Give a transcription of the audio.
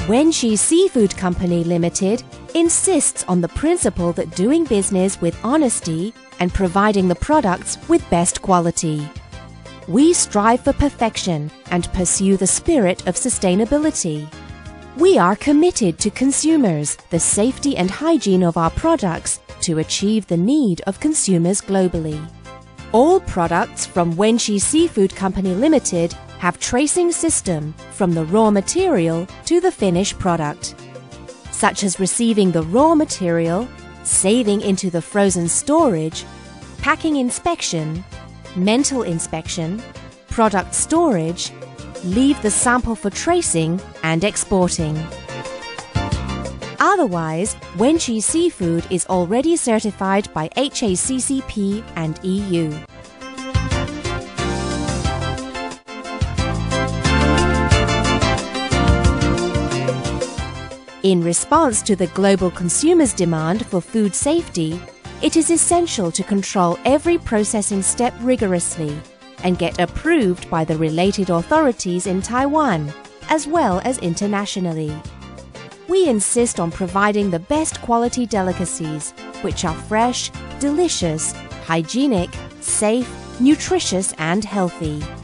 Wenxi Seafood Company Limited insists on the principle that doing business with honesty and providing the products with best quality. We strive for perfection and pursue the spirit of sustainability. We are committed to consumers, the safety and hygiene of our products to achieve the need of consumers globally. All products from Wenxi Seafood Company Limited have tracing system from the raw material to the finished product, such as receiving the raw material, saving into the frozen storage, packing inspection, mental inspection, product storage, leave the sample for tracing and exporting. Otherwise, Wenxi Seafood is already certified by HACCP and EU. In response to the global consumers' demand for food safety, it is essential to control every processing step rigorously and get approved by the related authorities in Taiwan, as well as internationally. We insist on providing the best quality delicacies, which are fresh, delicious, hygienic, safe, nutritious and healthy.